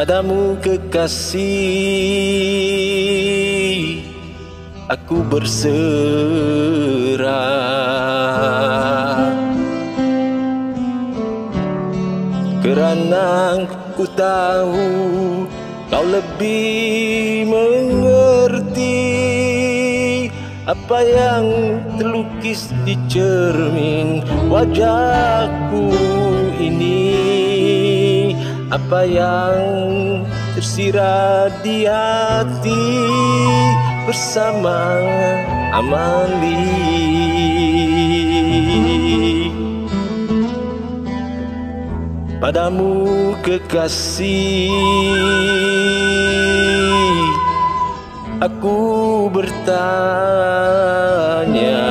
Padamu kekasih, aku berserah, kerana ku tahu kau lebih mengerti apa yang terlukis di cermin wajahku ini, apa yang tersirat di hati bersama Amali. Padamu kekasih, aku bertanya,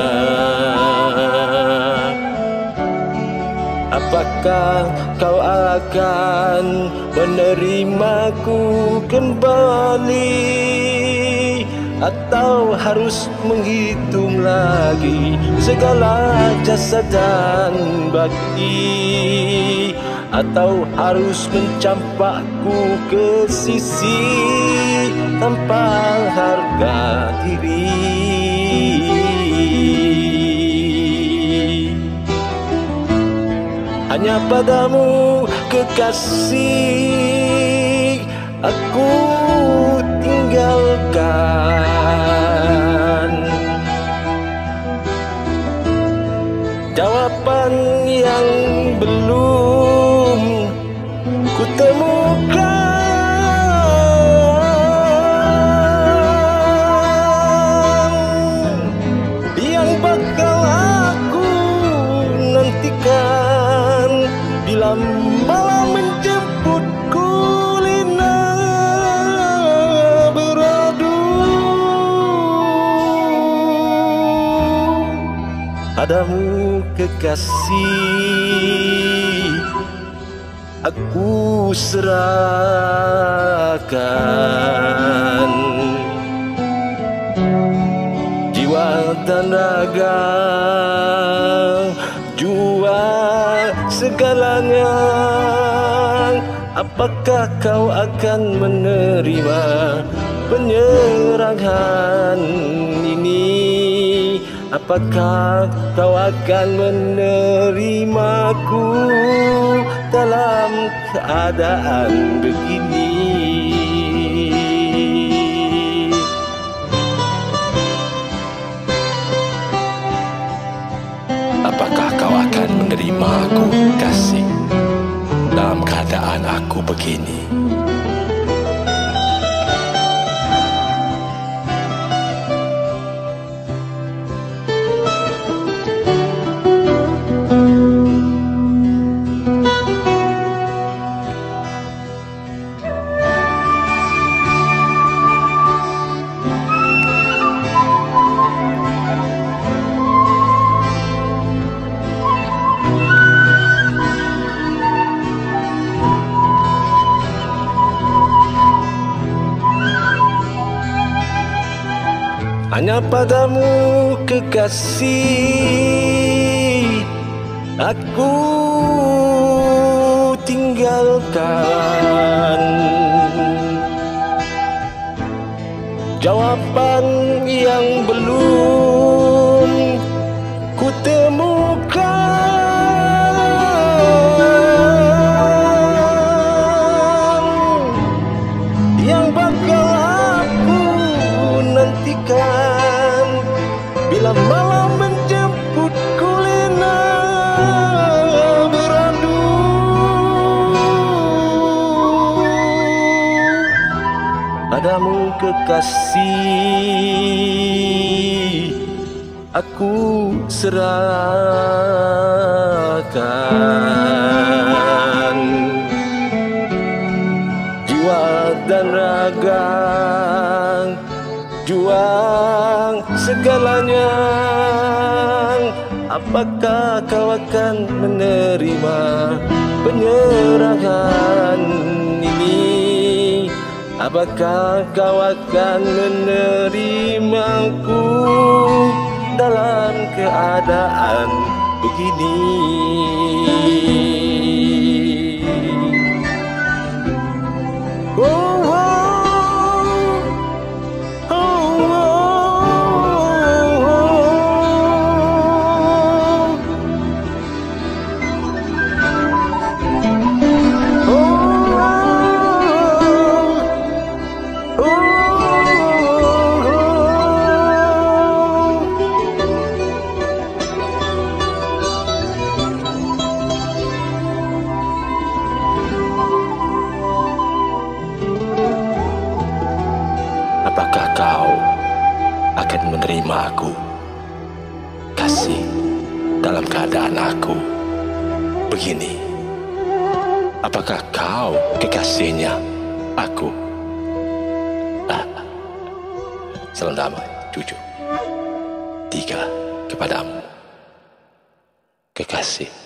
apakah kau akan menerimaku kembali, atau harus menghitung lagi segala jasa dan bakti, atau harus mencampakku ke sisi tanpa harga diri. Hanya padamu kekasih aku tinggalkan jawapan yang belum ku temukan, yang bakal aku nantikan bila malam menjemput kulina beradu. Padamu kekasih, aku serahkan jiwa dan raga, jual segalanya. Apakah kau akan menerima penyerahan ini? Apakah kau akan menerimaku dalam keadaan begini? Apakah kau akan menerimaku, kasih, dalam keadaan aku begini? Hanya padamu kekasih aku tinggalkan jawapan yang belum ku temukan, yang bakal aku nantikan bila malam menjemput kulina beradu. Padamu kekasih aku serahkan jiwa dan raga, juang segalanya. Apakah kau akan menerima penyerahan ini? Apakah kau akan menerimaku dalam keadaan begini? kau akan menerima aku, kasih, dalam keadaan aku begini? Apakah kau kekasihnya aku? Salam damai, 7, 3 kepadamu, kekasih.